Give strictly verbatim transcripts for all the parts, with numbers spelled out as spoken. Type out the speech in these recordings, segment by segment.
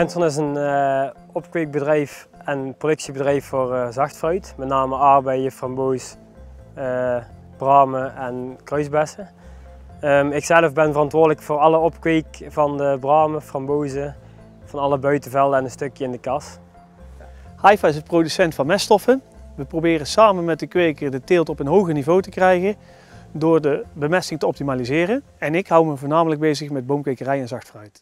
Benson is een uh, opkweekbedrijf en productiebedrijf voor uh, zachtfruit, met name aardbeien, framboos, uh, bramen en kruisbessen. Um, ik zelf ben verantwoordelijk voor alle opkweek van de bramen, frambozen, van alle buitenvelden en een stukje in de kas. Haifa is het producent van meststoffen. We proberen samen met de kweker de teelt op een hoger niveau te krijgen door de bemesting te optimaliseren. En ik hou me voornamelijk bezig met boomkwekerij en zachtfruit.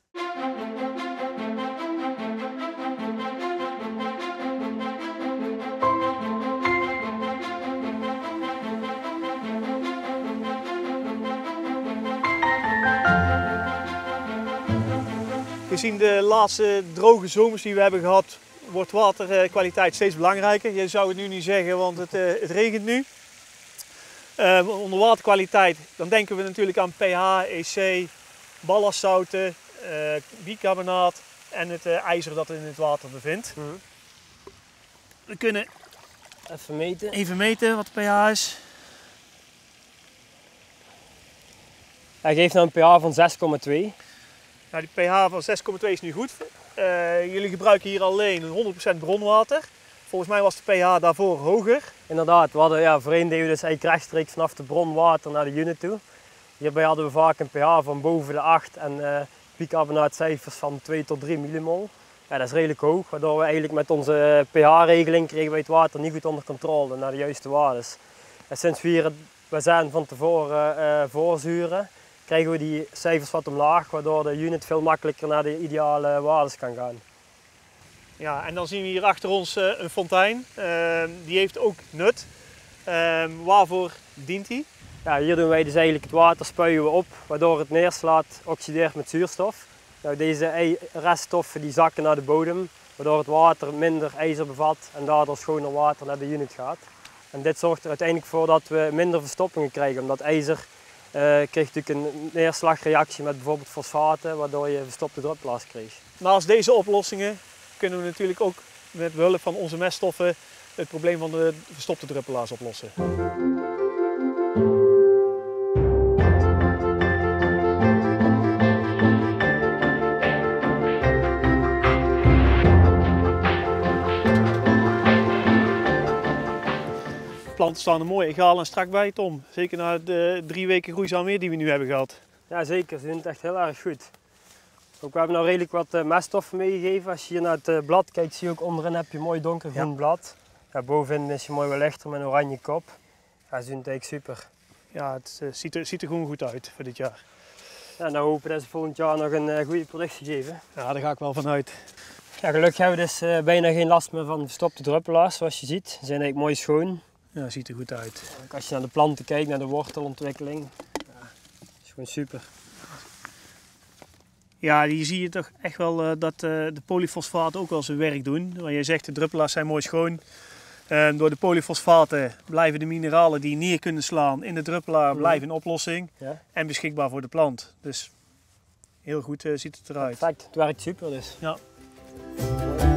Gezien de laatste droge zomers die we hebben gehad, wordt waterkwaliteit steeds belangrijker. Je zou het nu niet zeggen, want het, uh, het regent nu. Uh, onder waterkwaliteit dan denken we natuurlijk aan pH, E C, ballastzouten, uh, bicarbonaat en het uh, ijzer dat in het water bevindt. Mm-hmm. We kunnen even meten. even meten wat de pH is. Hij geeft nou een pH van zes komma twee. Nou, die pH van zes komma twee is nu goed. Uh, jullie gebruiken hier alleen honderd procent bronwater. Volgens mij was de pH daarvoor hoger. Inderdaad, we hadden, ja, voorheen deden we dus eigenlijk rechtstreeks vanaf de bronwater naar de unit toe. Hierbij hadden we vaak een pH van boven de acht en uh, bicarbonaatcijfers van twee tot drie millimol. Ja, dat is redelijk hoog, waardoor we eigenlijk met onze pH-regeling kregen wij het water niet goed onder controle naar de juiste waardes. En sinds we hier we zijn van tevoren uh, voorzuren, krijgen we die cijfers wat omlaag, waardoor de unit veel makkelijker naar de ideale waardes kan gaan. Ja, en dan zien we hier achter ons uh, een fontein. Uh, die heeft ook nut. Uh, waarvoor dient die? Ja, hier doen wij dus eigenlijk het water spuien we op, waardoor het neerslaat, oxideert met zuurstof. Nou, deze reststoffen die zakken naar de bodem, waardoor het water minder ijzer bevat en daardoor schoner water naar de unit gaat. En dit zorgt er uiteindelijk voor dat we minder verstoppingen krijgen, omdat ijzer uh, kreeg natuurlijk een neerslagreactie met bijvoorbeeld fosfaten, waardoor je verstopte druppelaars kreeg. Naast deze oplossingen kunnen we natuurlijk ook met behulp van onze meststoffen het probleem van de verstopte druppelaars oplossen. De planten staan er mooi egaal en strak bij, Tom. Zeker na de drie weken groeizaam weer die we nu hebben gehad. Ja, zeker. Ze doen het echt heel erg goed. Ook, we hebben nou redelijk wat uh, meststoffen meegegeven. Als je hier naar het uh, blad kijkt, zie je ook onderin heb je een mooi donkergroen ja. blad. Ja, bovenin is je mooi wat lichter met een oranje kop. Ja, ze doen het eigenlijk super. Ja, het uh, ziet, er, ziet er gewoon goed uit voor dit jaar. Ja, nou hopen dat ze volgend jaar nog een uh, goede productie geven. Ja, daar ga ik wel van uit. Ja, gelukkig hebben we dus uh, bijna geen last meer van verstopte druppelaars, zoals je ziet. Ze zijn eigenlijk mooi schoon. Ja, ziet er goed uit. Ook als je naar de planten kijkt, naar de wortelontwikkeling, ja, is gewoon super. Ja, hier zie je toch echt wel uh, dat uh, de polyfosfaten ook wel zijn werk doen. Want je zegt de druppelaars zijn mooi schoon. Uh, door de polyfosfaten blijven de mineralen die neer kunnen slaan in de druppelaar blijven in oplossing. Ja. En beschikbaar voor de plant. Dus heel goed uh, ziet het eruit. Perfect, het werkt super dus. Ja.